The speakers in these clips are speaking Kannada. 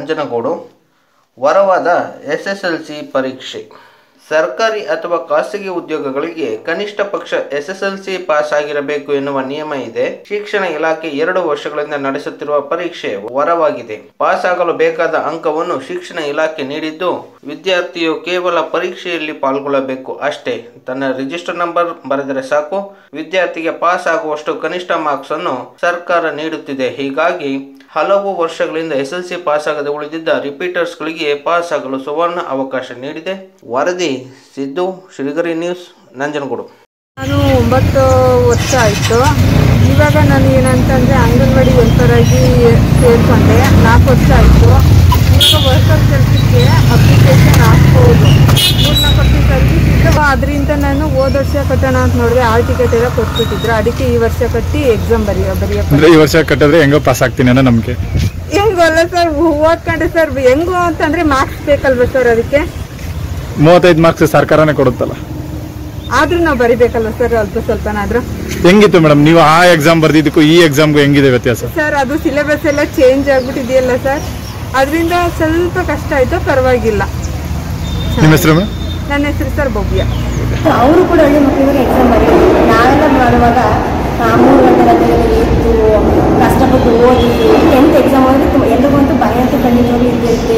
ನಂಜನಗೂಡು. ವರವಾದ SSLC ಪರೀಕ್ಷೆ. ಸರ್ಕಾರಿ ಅಥವಾ ಖಾಸಗಿ ಉದ್ಯೋಗಗಳಿಗೆ ಕನಿಷ್ಠ ಪಕ್ಷ SSLC ಪಾಸ್ ಆಗಿರಬೇಕು ಎನ್ನುವ ನಿಯಮ ಇದೆ. ಶಿಕ್ಷಣ ಇಲಾಖೆ 2 ವರ್ಷಗಳಿಂದ ನಡೆಸುತ್ತಿರುವ ಪರೀಕ್ಷೆ ವರವಾಗಿದೆ. ಪಾಸ್ ಆಗಲು ಬೇಕಾದ ಅಂಕವನ್ನು ಶಿಕ್ಷಣ ಇಲಾಖೆ ನೀಡಿದ್ದು, ವಿದ್ಯಾರ್ಥಿಯು ಕೇವಲ ಪರೀಕ್ಷೆಯಲ್ಲಿ ಪಾಲ್ಗೊಳ್ಳಬೇಕು ಅಷ್ಟೇ. ತನ್ನ ರಿಜಿಸ್ಟರ್ ನಂಬರ್ ಬರೆದರೆ ಸಾಕು. ವಿದ್ಯಾರ್ಥಿಗೆ ಪಾಸ್ ಆಗುವಷ್ಟು ಕನಿಷ್ಠ ಮಾರ್ಕ್ಸ್ ಅನ್ನು ಸರ್ಕಾರ ನೀಡುತ್ತಿದೆ. ಹೀಗಾಗಿ ಹಲವು ವರ್ಷಗಳಿಂದ SSLC ಪಾಸ್ ಆಗದೆ ಉಳಿದಿದ್ದ ರಿಪೀಟರ್ಸ್ಗಳಿಗೆ ಪಾಸ್ ಆಗಲು ಸುವರ್ಣ ಅವಕಾಶ ನೀಡಿದೆ. ವರದಿ ಸಿದ್ದು, ಶ್ರೀಗರಿ ನ್ಯೂಸ್, ನಂಜನಗೂಡು. ನಾನು 9 ವರ್ಷ ಆಯಿತು. ಇವಾಗ ನಾನು ಏನಂತಂದರೆ ಅಂಗನವಾಡಿ ವೆಲ್ಫೇರಾಗಿ ಸೇರಿಕೊಂಡೆ. 4 ವರ್ಷ ಆಯಿತು. ಈಗ ವರ್ಕರ್ ಕೆಲಸಕ್ಕೆ ಅಪ್ಲಿಕೇಶನ್ ಹಾಕ್ಬೋದು. 3-4 ವರ್ಷ ಸರ್ವಿಸ್ ಇತ್ತು. ಅದರಿಂದ ನಾನು ಹೋದ ವರ್ಷ ಕಟ್ಟೋಣ ಅಂತ ನೋಡಿದೆ. ಆಲ್ ಟಿಕೆಟ್ ಎಲ್ಲ ಕೊಟ್ಬಿಟ್ಟಿದ್ರು. ಅದಕ್ಕೆ ಈ ವರ್ಷ ಕಟ್ಟಿ ಎಕ್ಸಾಮ್ ಬರೆಯೋಕ್ಕೆ. ಈ ವರ್ಷ ಕಟ್ಟಿದ್ರೆ ಹೆಂಗೋ ಪಾಸ್ ಆಗ್ತೀನಿ ಅನ್ನೋ ನಂಬಿಕೆ. ಹೆಂಗಲ್ಲ ಸರ್, ಓದ್ಕೊಂಡೆ ಸರ್. ಹೆಂಗೋ ಅಂತಂದರೆ ಮಾರ್ಕ್ಸ್ ಬೇಕಲ್ವ ಸರ್? ಅದಕ್ಕೆ 35 ಮಾರ್ಕ್ಸ್ ಸರ್ಕಾರನೇ ಕೊಡುತ್ತಲ್ಲ, ಆದ್ರೂ ನಾವು ಬರಿಬೇಕಲ್ವ ಸರ್? ಸ್ವಲ್ಪನಾದ್ರೂ. ಹೆಂಗಿತ್ತು ಮೇಡಮ್, ನೀವು ಆ ಎಕ್ಸಾಮ್ ಬರ್ದಿದ್ದಕ್ಕೂ ಈ ಎಕ್ಸಾಮ್ಗೂ ಹೆಂಗಿದೆ ವ್ಯತ್ಯಾಸ? ಸರ್, ಅದು ಸಿಲೆಬಸ್ ಎಲ್ಲ ಚೇಂಜ್ ಆಗ್ಬಿಟ್ಟಿದೆಯಲ್ಲ ಸರ್, ಅದರಿಂದ ಸ್ವಲ್ಪ ಕಷ್ಟ ಆಯ್ತು. ಪರವಾಗಿಲ್ಲ. ನಿಮ್ಮ ಹೆಸರು ಮೇಡಮ್? ನನ್ನ ಹೆಸರು ಸರ್ ಭವ್ಯ. ಅವರು ಕೂಡ ಹಳ್ಳಿ ಮಕ್ಕಳಿಗೆ ಎಕ್ಸಾಮ್ ಬರೆಯೋದು. ನಾವೆಲ್ಲ ಮಾಡುವಾಗ 3 ಗಂಟೆ ಗಂಟೆಗಳಲ್ಲಿ ಇತ್ತು, ಕಷ್ಟಪಟ್ಟು ಓದಿ 10th ಎಕ್ಸಾಮ್ ಹೋದ್ರೆ ಎಲ್ಲರಿಗಂತೂ ಭಯ ಅಂತ ಖಂಡಿತವಾಗ್ಲೂ ಇರುತ್ತೆ.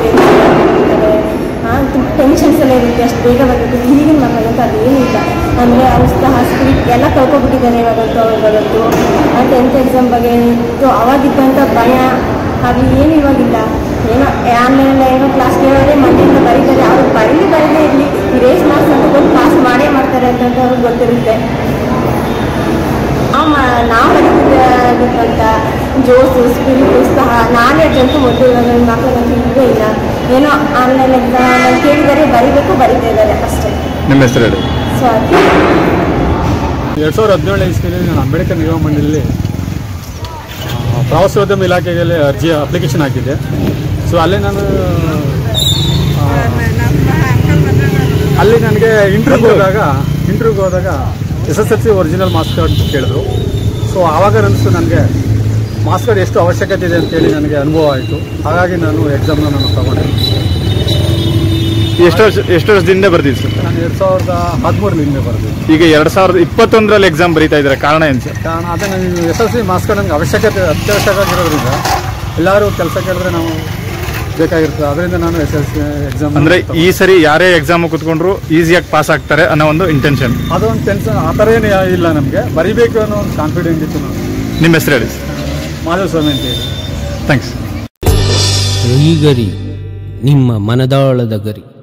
ತುಂಬ ಟೆನ್ಷನ್ಸ್ ಎಲ್ಲ ಇರುತ್ತೆ. ಅಷ್ಟು ಬೇಗ ಬರಬೇಕು. ಈಗಿನ ಮಕ್ಕಳಂತೂ ಅದೇನೂ ಇಲ್ಲ. ಅಂದರೆ ಉತ್ಸಾಹ, ಸ್ಪಿರಿಟ್ ಎಲ್ಲ ಕಳ್ಕೊಬಿಟ್ಟಿದ್ದಾರೆ ಇವಾಗಂತೂ. ಅವ್ರಿಗಂತೂ 10th ಎಕ್ಸಾಮ್ ಬಗ್ಗೆ ಇತ್ತು. ಅವಾಗಿದ್ದಂಥ ಭಯ ಅದು ಏನು ಇವಾಗಿಲ್ಲ. ಏನೋ ಆನ್ಲೈನಲ್ಲಿ ಏನೋ ಕ್ಲಾಸ್ ಕೇಳೋದೇ ಮನೆಯಿಂದ ಬರೀತಾರೆ. ಅವ್ರಿಗೆ ಬರೀದೇ ಇರಲಿ, ಈ ರೇಸ್ ಮಾರ್ಕ್ಸ್ ಅಂತ ಬಂದು ಪಾಸ್ ಮಾಡೇ ಮಾಡ್ತಾರೆ ಅಂತ ಅವ್ರಿಗೆ ಗೊತ್ತಿರುತ್ತೆ. ನಾವು ಬರೀತಿದ್ದಂಥ ಜೋಸು, ಸ್ಪಿರಿಟ್, ಉತ್ಸಾಹ, ನಾಲೆಡ್ಜ್ ಅಂತೂ ಮೊದಲು ಇವಾಗ ಮಕ್ಕಳಿಗಂತೂ ಇಲ್ಲವೇ ಇಲ್ಲ. ಏನೋ ಆನ್ಲೈನ್ ಎಕ್ಸಾಮ್ ಕೇಳಿದರೆ ಬರೀಬೇಕು, ಬರೀತಾ ಇದ್ದಾರೆ ಅಷ್ಟೇ. ನಿಮ್ಮ ಹೆಸರು ಹೇಳಿ. ಸೊ ಅದು 2017 ಇಸ್ವಿಯಲ್ಲಿ ನಾನು ಅಂಬೇಡ್ಕರ್ ನಿಗಮ ಮಂಡಳಿಯಲ್ಲಿ ಪ್ರವಾಸೋದ್ಯಮ ಇಲಾಖೆಗೆ ಅಪ್ಲಿಕೇಶನ್ ಹಾಕಿದ್ದೆ. ಸೊ ಅಲ್ಲಿ ನಾನು ನನಗೆ ಇಂಟರ್ವ್ಯೂಗೆ ಹೋದಾಗ SSLC ಒರಿಜಿನಲ್ ಮಾರ್ಕ್ಸ್ ಕಾರ್ಡ್ ಕೇಳಿದ್ರು. ಸೊ ಆವಾಗ ಅನಿಸ್ತು ನನಗೆ ಮಾರ್ಕ್ಸ್ ಕಾರ್ಡ್ ಎಷ್ಟು ಅವಶ್ಯಕತೆ ಇದೆ ಅಂತೇಳಿ ನನಗೆ ಅನುಭವ ಆಯಿತು. ಹಾಗಾಗಿ ನಾನು ಎಕ್ಸಾಮ್ನ ತಗೊಂಡೆ. ಎಷ್ಟು ವರ್ಷದಿಂದ ಬರ್ದಿದ್ದು ಸರ್? ನಾನು 2013 ಬರ್ದಿದ್ದೆ. ಈಗ 2021 ಎಕ್ಸಾಮ್ ಬರೀತಾ ಇದ್ದಾರೆ. ಕಾರಣ ಏನು ಸರ್? ಕಾರಣ ಅದೇ, ನನಗೆ SSLC ಮಾರ್ಕ್ಸ್ ಕಾರ್ಡ್ ನನಗೆ ಅತ್ಯವಶ್ಯಕವಾಗಿರೋದ್ರಿಂದ ಎಲ್ಲರೂ ಕೆಲಸ ಕೇಳಿದ್ರೆ ನಾವು ಬೇಕಾಗಿರ್ತದೆ. ಅದರಿಂದ ನಾನು SSLC ಎಕ್ಸಾಮ್ ಅಂದರೆ ಈ ಸರಿ ಯಾರೇ ಎಕ್ಸಾಮ್ ಕೂತ್ಕೊಂಡ್ರು ಈಸಿಯಾಗಿ ಪಾಸ್ ಆಗ್ತಾರೆ ಅನ್ನೋ ಒಂದು ಇಂಟೆನ್ಷನ್. ಅದೊಂದು ಟೆನ್ಷನ್ ಆ ಥರ ಏನು ಇಲ್ಲ. ನಮಗೆ ಬರೀಬೇಕು ಅನ್ನೋ ಒಂದು ಕಾನ್ಫಿಡೆಂಟ್ ಇತ್ತು. ನಾವು ನಿಮ್ಮ ಹೆಸರು ಹೇಳಿ? ಮಾಧವ ಸ್ವಾಮಿ ಅಂತ ಹೇಳಿ. ಥ್ಯಾಂಕ್ಸ್. ಶ್ರೀಗರಿ, ನಿಮ್ಮ ಮನದಾಳದ ಗರಿ.